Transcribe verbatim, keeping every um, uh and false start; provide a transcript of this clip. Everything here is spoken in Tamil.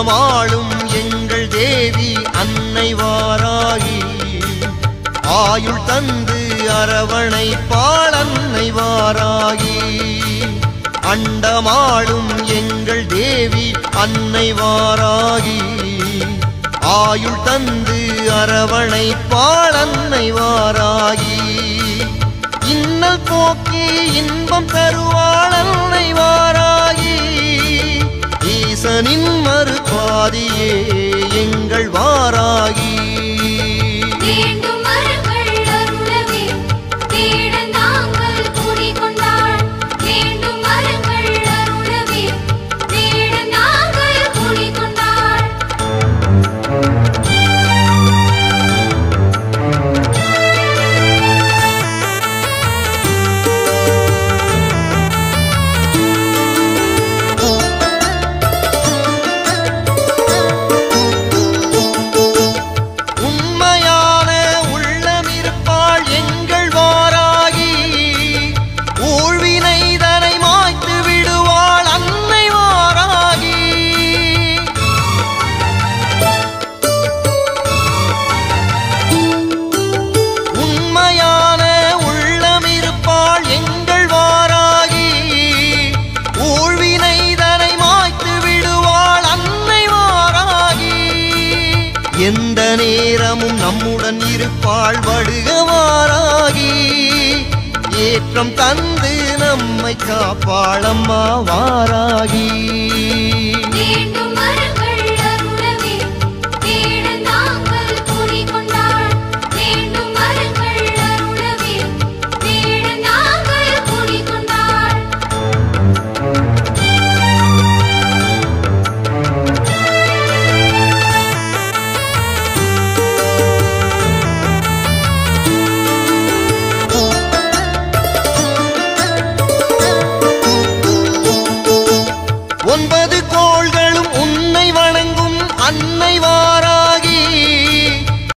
வாழும் எங்கள் தேவி அன்னை வாராகி ஆயுள் தந்து அரவணை பாலன்னை வாராகி அண்டமாளும் எங்கள் தேவி அன்னை வாராகி ஆயுள் தந்து அரவணை பாலன்னை வாராகி இன்னல் போக்கி இன்பம் தருவாள் அன்னை வாராகி ஈசனின் மறுபாதியே எங்கள் வாராகி எந்த நேரமும் நம்முடன் இருப்பாள் வடுகவாராகி ஏற்றம் தந்து நம்மை காப்பாளம்மா வாரா